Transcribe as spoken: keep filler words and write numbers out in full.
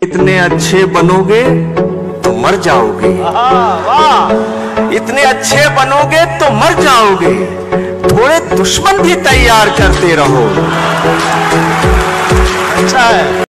इतने अच्छे बनोगे तो मर जाओगे। वाह। इतने अच्छे बनोगे तो मर जाओगे, थोड़े दुश्मन भी तैयार करते रहो। अच्छा है।